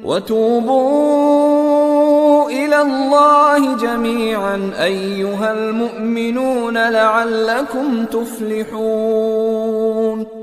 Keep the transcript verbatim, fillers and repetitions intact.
وتوبوا إلى الله جميعا أيها المؤمنون لعلكم تفلحون